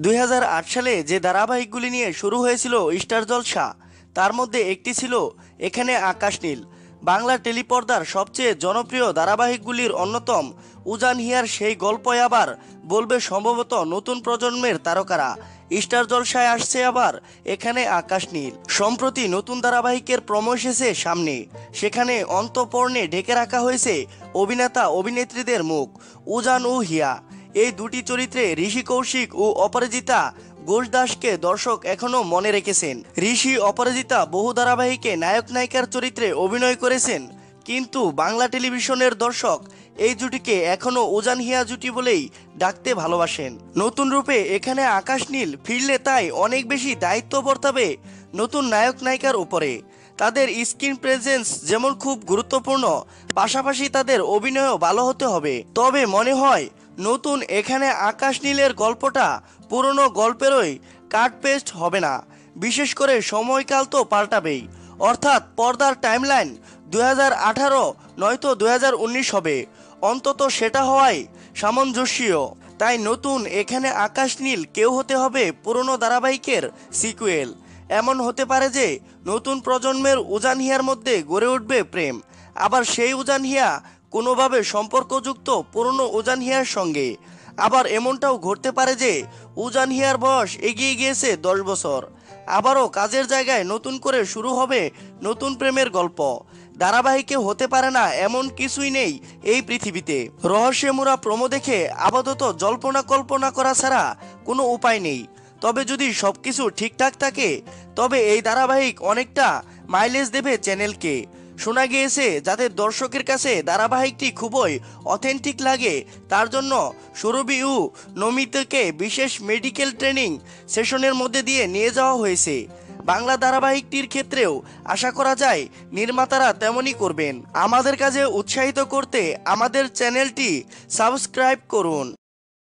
2008 সালে যে ধারাবাহিকগুলি নিয়ে শুরু হয়েছিল স্টার জলসা, তার মধ্যে একটি ছিল এখানে আকাশ নীল। বাংলা টেলিপর্দার সবচেয়ে জনপ্রিয় ধারাবাহিকগুলির অন্যতম উজান হিয়ার সেই গল্পই আবার বলবে সম্ভবত নতুন প্রজন্মের তারকারা। স্টার জলসায় আসছে আবার এখানে আকাশ নীল। সম্প্রতি নতুন ধারাবাহিকের প্রমো এসেছে সামনে, সেখানে অন্তঃপর্ণে ঢেকে রাখা হয়েছে অভিনেতা অভিনেত্রীদের মুখ। উজান ও হিয়া এই দুটি চরিত্রে ঋষি কৌশিক ও অপরাজিতা ঘোষ দাসকে দর্শক এখনো মনে রেখেছেন। ঋষি অপরাজিতা বহু ধারাবাহিকে নায়ক নায়িকার চরিত্রে অভিনয় করেছেন, কিন্তু বাংলা টেলিভিশনের দর্শক এই জুটিকে এখনো উজান হিয়া জুটি বলেই ডাকতে ভালোবাসেন। নতুন রূপে এখানে আকাশ নীল ফিরলে তাই অনেক বেশি দায়িত্ব বর্তাবে নতুন নায়ক নায়িকার উপরে। তাদের স্ক্রিন প্রেজেন্স যেমন খুব গুরুত্বপূর্ণ, পাশাপাশি তাদের অভিনয়ও ভালো হতে হবে। তবে মনে হয় নতুন এখানে আকাশ নীলের গল্পটা পুরনো গল্পেরই কাট পেস্ট হবে না। বিশেষ করে সময়কাল তো পাল্টাবেই, অর্থাৎ পর্দার টাইমলাইন 2018 নয়তো 2019 হবে, অন্তত সেটা হওয়াই সামঞ্জস্য। তাই নতুন এখানে আকাশ নীল কেউ হতে হবে পুরনো ধারাবাহিকের সিকুয়েল। এমন হতে পারে যে নতুন প্রজন্মের উজান হিয়ার মধ্যে গড়ে উঠবে প্রেম, আবার সেই উজান হিয়া কোনোভাবে সম্পর্কযুক্ত পুরনো উজান হিয়ার সঙ্গে। আবার এমনটাও ঘটতে পারে যে উজান হিয়ার বয়স এগিয়ে গিয়েছে 10 বছর, আবারও কাজের জায়গায় নতুন করে শুরু হবে নতুন প্রেমের গল্প। ধারাবাহিকে হতে পারে না এমন কিছুই নেই এই পৃথিবীতে। রহস্যে মোড়া প্রমো দেখে আপাতত জল্পনা কল্পনা করা ছাড়া কোনো উপায় নেই। তবে যদি সবকিছু ঠিকঠাক থাকে তবে এই ধারাবাহিক অনেকটা মাইলেজ দেবে চ্যানেলকে। শোনা গিয়েছে যাতে দর্শকের কাছে ধারাবাহিকটি খুবই অথেন্টিক লাগে, তার জন্য সুরভি ও নমিতাকে বিশেষ মেডিকেল ট্রেনিং সেশনের মধ্যে দিয়ে নিয়ে যাওয়া হয়েছে। বাংলা ধারাবাহিকটির ক্ষেত্রেও আশা করা যায় নির্মাতারা তেমনই করবেন। আমাদের কাজে উৎসাহিত করতে আমাদের চ্যানেলটি সাবস্ক্রাইব করুন।